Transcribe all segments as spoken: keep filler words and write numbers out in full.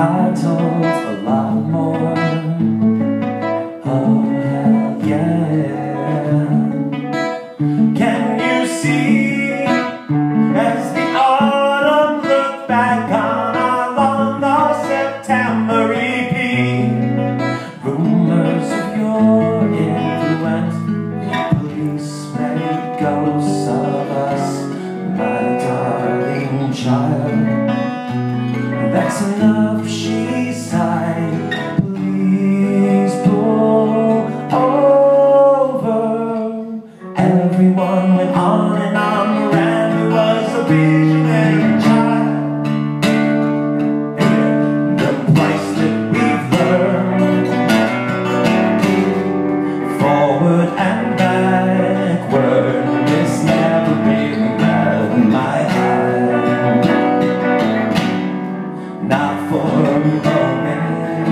I told a lot more. Oh hell yeah. Can you see, as the autumn looked back on our long lost September repeat, rumors of your influence, police made ghosts of us, my darling child. That's enough, she sighed. Please pull over. Everyone went on and on. Miranda was a visionary child. And the price that we've learned, forward and backward, this never really met my eye. Not for a moment.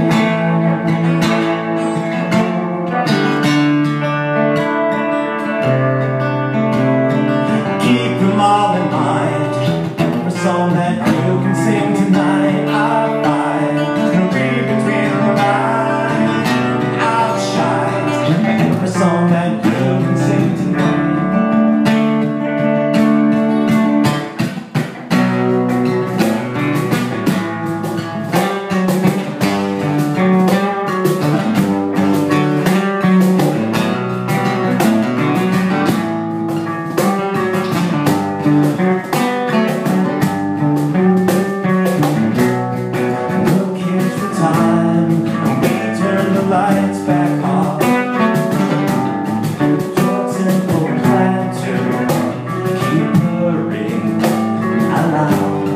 Keep them all in mind. Every song that you can sing tonight, I'll find and read between the lines. I'll shine. Every song that you can sing tonight. Lights back off. Your simple plan to keep purring aloud.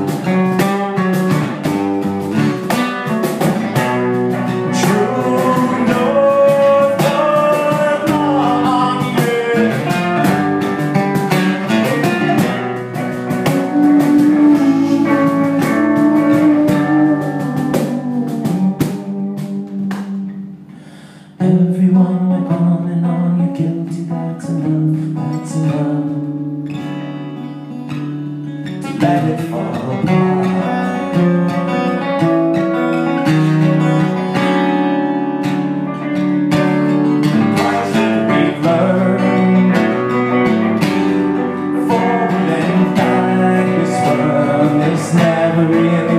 True north of long years. Everyone went on and on, you're guilty, that's enough, that's enough to let it fall apart. The price that we've learned, forward and back, this world is never really